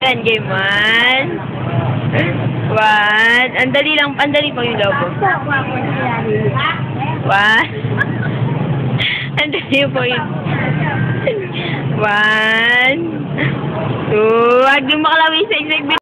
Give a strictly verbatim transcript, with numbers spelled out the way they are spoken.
Yan, game one. One. Andali lang, andali pa yung lobo. One. Andali po yun. One. Two. Huwag yung makalawin sa exhibit.